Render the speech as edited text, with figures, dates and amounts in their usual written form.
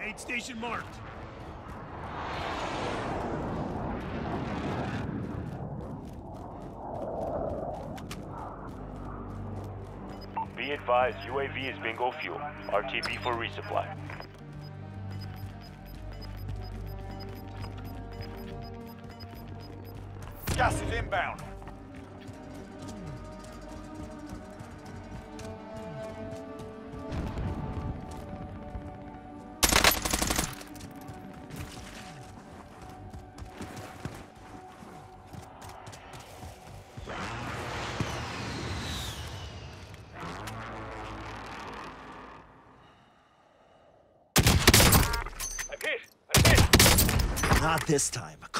Aid station marked. Be advised, UAV is bingo fuel. RTB for resupply. Gas is inbound. Not this time.